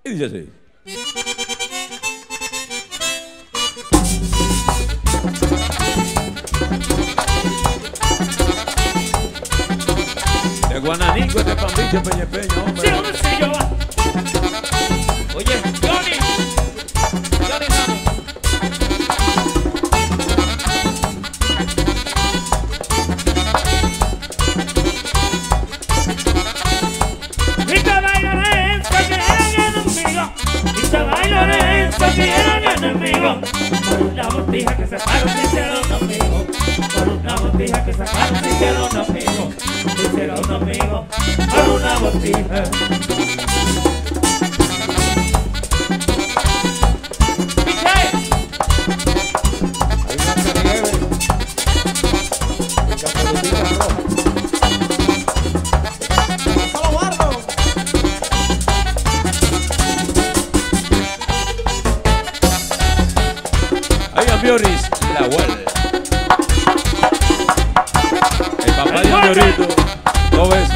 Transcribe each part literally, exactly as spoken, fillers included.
Y dice así. De Guananico, este pambicho, peñe, peño, hombre. Sí, hombre, sí, yo. Oye, Johnny. Johnny Ramos. Y te bailaré, que eran enemigos. Y te bailaré, que eran enemigos. Por una botija que sacaron, se hicieron amigos. Por una botija que sacaron, se hicieron amigos. Se hicieron amigos. Por una botija. Ahí Ambioris, la huele. El papá de Ambiorito, dos veces.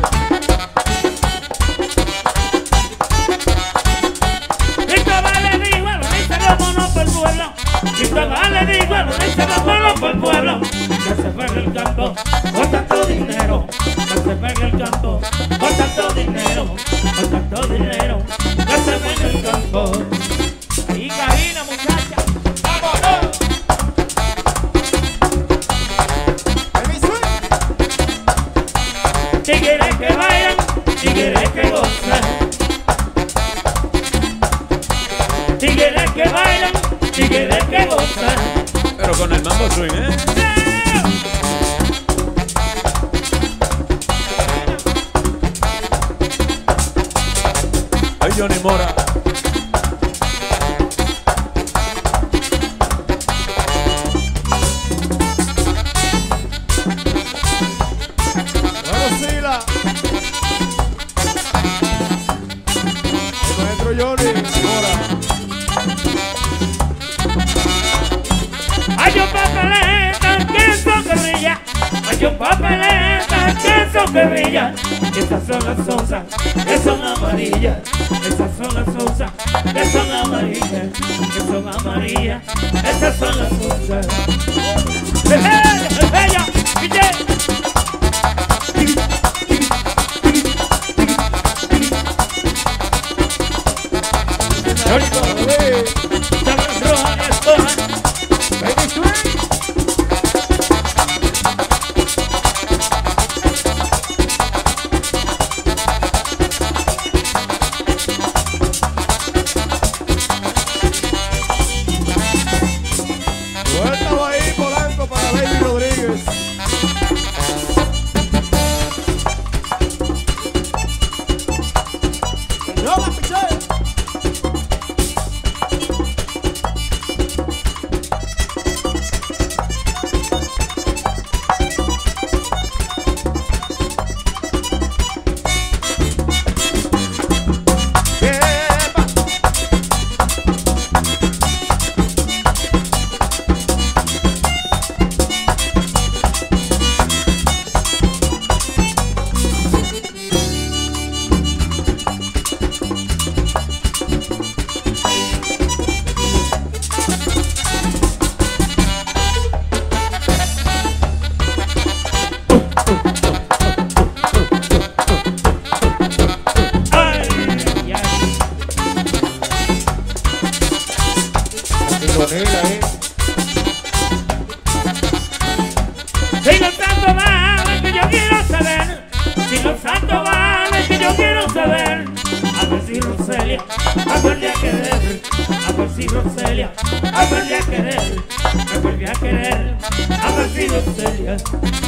Y te vale de igual, dice los monos por el pueblo. Y te vale de igual, dice los monos por el pueblo. Que se pegue el campo con tanto dinero. Que se pegue el campo con tanto dinero. Con tanto dinero. Que se pegue el campo. Ahí cabina, muchacha. ¡Vámonos! Tigres que bailan, tigres que gozan. Tigres que bailan, tigres que gozan. Pero con el mambo swing, ¿eh? Ay, Johnny Mora. Johnny Mora. Hay un papeleta que son guerrillas. Hay un papeleta que son guerrillas. Esas son las onzas que son amarillas. Esas son las onzas que son amarillas. Que son amarillas. Esas son las onzas. ¡Ella! ¡Ella! Suéltalo ahí, Polanco, para Baby Rodríguez. ¡No la piché! Si los santos valen que yo quiero saber, si los santos valen que yo quiero saber, a ver si Roselia aprendí a querer, a ver si Roselia aprendí a querer, aprendí a querer, a ver si Roselia.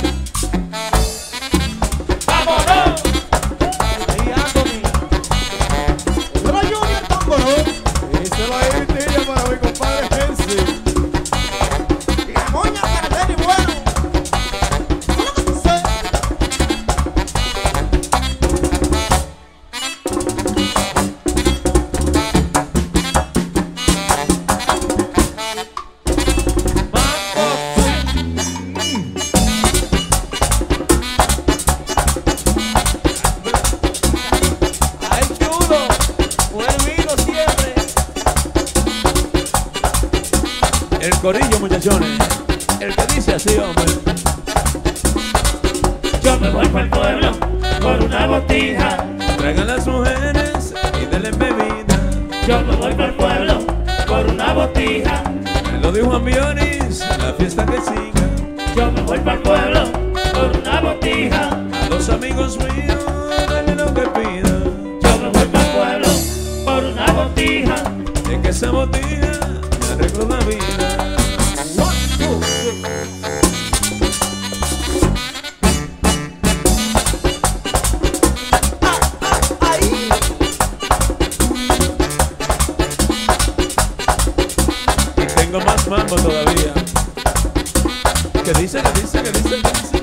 ¡Vámonos! Ahí Anthony. Díselo a Junior Tamborón. Díselo ahí, tía, para mi compadre Hensi. Y la moña para Lenny Bueno. Ay, chulo. Buen vino, El corillo, muchachones. El que dice así, hombre. Yo me voy para el pueblo por una botija. Traigan las mujeres y denle bebida. Yo me voy para el pueblo por una botija. Me lo dijo Ambioris, la fiesta que siga. Yo me voy para el pueblo por una botija. A los amigos míos, denle lo que pidan. Yo me voy para el pueblo por una botija. De que esa botija me arregló la vida. Y tengo más mambo todavía. ¿Qué dice? ¿Qué dice? ¿Qué dice? ¿Qué dice?